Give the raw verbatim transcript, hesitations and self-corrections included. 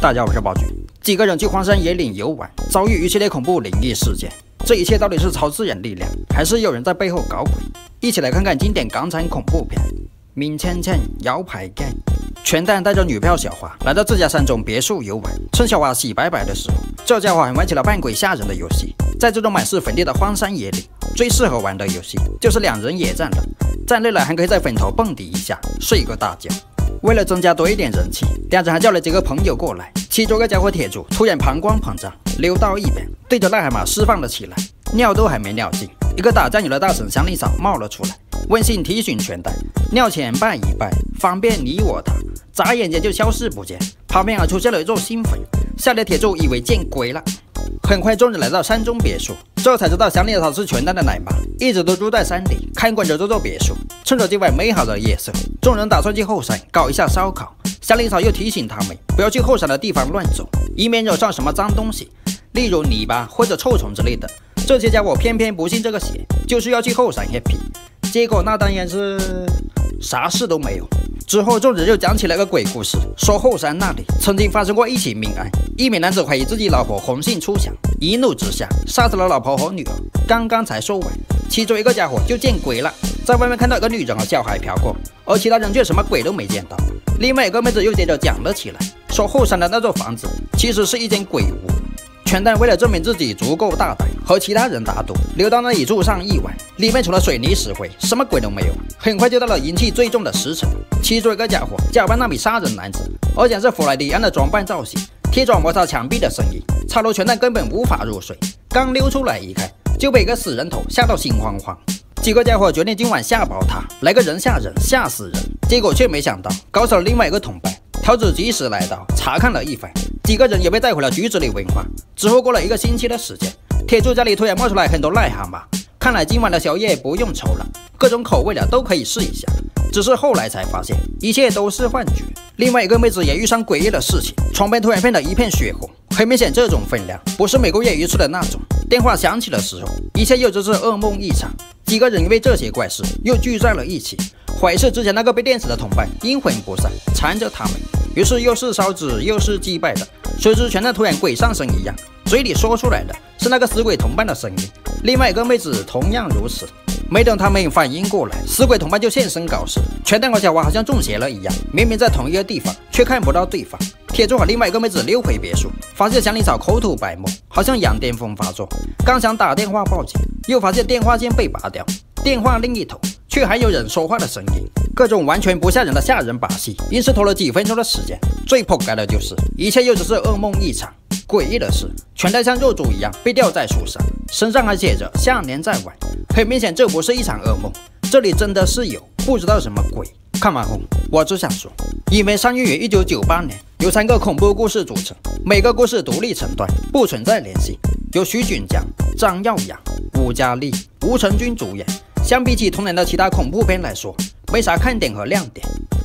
大家好，我是宝菊。几个人去荒山野岭游玩，遭遇一系列恐怖灵异事件。这一切到底是超自然力量，还是有人在背后搞鬼？一起来看看经典港产恐怖片《明倩倩摇牌 game》。全蛋带着女票小花来到自家山中别墅游玩，趁小花洗白白的时候，这家伙还玩起了扮鬼吓人的游戏。在这种满是坟地的荒山野岭，最适合玩的游戏就是两人野战了。站累了还可以在坟头蹦迪一下，睡个大觉。为了增加多一点人气，两人还叫了几个朋友过来。其中一个家伙铁柱突然膀胱膨胀，溜到一边，对着癞蛤蟆释放了起来，尿都还没尿尽，一个打酱油的大婶祥林嫂冒了出来，温馨提醒全蛋：尿前拜一拜，方便你我他。眨眼间就消失不见，旁边还出现了一座新坟，吓得铁柱以为见鬼了。很快，众人来到山中别墅，这才知道祥林嫂是全蛋的奶妈，一直都住在山里，看管着这座别墅。趁着今晚美好的夜色，众人打算去后山搞一下烧烤。祥林嫂又提醒他们不要去后山的地方乱走，以免惹上什么脏东西，例如泥巴或者臭虫之类的。这些家伙偏偏不信这个邪，就是要去后山 happy。结果那当然是啥事都没有。之后，众人又讲起了个鬼故事，说后山那里曾经发生过一起命案，一名男子怀疑自己老婆红杏出墙，一怒之下杀死了老婆和女儿。刚刚才说完，其中一个家伙就见鬼了，在外面看到一个女人和小孩飘过，而其他人却什么鬼都没见到。另外一个妹子又接着讲了起来，说后山的那座房子其实是一间鬼屋。全蛋为了证明自己足够大胆，和其他人打赌，溜到那里住上一晚，里面除了水泥石灰，什么鬼都没有。很快就到了阴气最重的时辰，其中一个家伙假扮那名杀人男子，而且是弗莱迪安的装扮造型，贴着摩擦墙壁的声音，吵得全蛋根本无法入睡。刚溜出来一看，就被一个死人头吓到心慌慌。几个家伙决定今晚吓跑他，来个人吓人，吓死人。结果却没想到搞死了另外一个同伴。条子及时来到，查看了一番，几个人也被带回了局子里问话。之后过了一个星期的时间，铁柱家里突然冒出来很多癞蛤蟆，看来今晚的宵夜不用愁了，各种口味的都可以试一下。只是后来才发现，一切都是幻觉。另外一个妹子也遇上诡异的事情，床边突然变得一片血红，很明显这种分量不是每个月一次的那种。电话响起的时候，一切又只是噩梦一场。几个人因为这些怪事又聚在了一起，怀疑是之前那个被电死的同伴阴魂不散，缠着他们。于是又是烧纸又是祭拜的，谁知全蛋突然鬼上身一样，嘴里说出来的是那个死鬼同伴的声音。另外一个妹子同样如此。没等他们反应过来，死鬼同伴就现身搞事。全蛋和小花好像中邪了一样，明明在同一个地方，却看不到对方。铁柱和另外一个妹子溜回别墅，发现祥林嫂口吐白沫，好像羊癫疯发作。刚想打电话报警，又发现电话线被拔掉，电话另一头却还有人说话的声音。各种完全不吓人的吓人把戏，硬是拖了几分钟的时间。最破盖的就是一切又只是噩梦一场。诡异的是，全蛋像肉猪一样被吊在树上，身上还写着下年再玩。很明显这不是一场噩梦，这里真的是有不知道什么鬼。看完后我只想说，因为上映于一九九八年，由三个恐怖故事组成，每个故事独立成段，不存在联系，由徐锦江、张耀扬、吴嘉莉、吴承军主演。相比起同年的其他恐怖片来说，没啥看点和亮点。